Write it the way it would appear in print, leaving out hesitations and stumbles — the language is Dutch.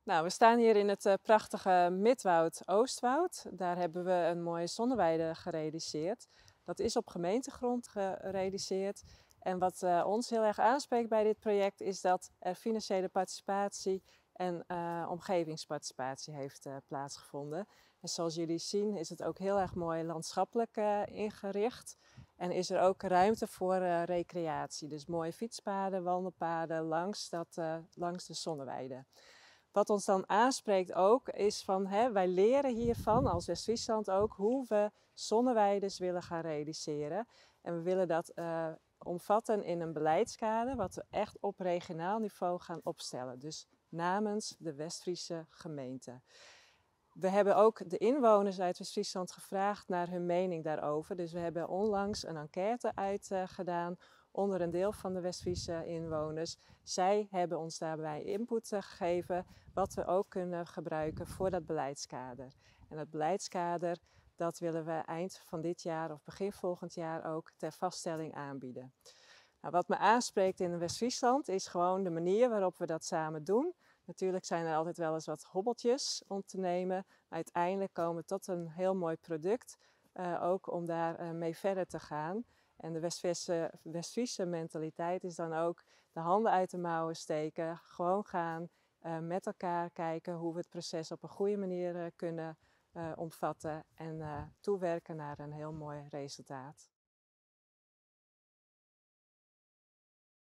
Nou, we staan hier in het prachtige Midwoud-Oostwoud. Daar hebben we een mooie zonneweide gerealiseerd. Dat is op gemeentegrond gerealiseerd. En wat ons heel erg aanspreekt bij dit project is dat er financiële participatie en omgevingsparticipatie heeft plaatsgevonden. En zoals jullie zien is het ook heel erg mooi landschappelijk ingericht. En is er ook ruimte voor recreatie. Dus mooie fietspaden, wandelpaden langs de zonneweide. Wat ons dan aanspreekt ook is van wij leren hiervan als West-Friesland ook hoe we zonneweides willen gaan realiseren. En we willen dat omvatten in een beleidskader wat we echt op regionaal niveau gaan opstellen. Dus namens de West-Friese gemeente. We hebben ook de inwoners uit West-Friesland gevraagd naar hun mening daarover. Dus we hebben onlangs een enquête uitgedaan onder een deel van de West-Friese inwoners. Zij hebben ons daarbij input gegeven wat we ook kunnen gebruiken voor dat beleidskader. En dat beleidskader dat willen we eind van dit jaar of begin volgend jaar ook ter vaststelling aanbieden. Nou, wat me aanspreekt in West-Friesland is gewoon de manier waarop we dat samen doen. Natuurlijk zijn er altijd wel eens wat hobbeltjes om te nemen. Maar uiteindelijk komen we tot een heel mooi product. Ook om daar mee verder te gaan. En de West-Friese mentaliteit is dan ook de handen uit de mouwen steken. Gewoon gaan, met elkaar kijken hoe we het proces op een goede manier kunnen omvatten. En toewerken naar een heel mooi resultaat.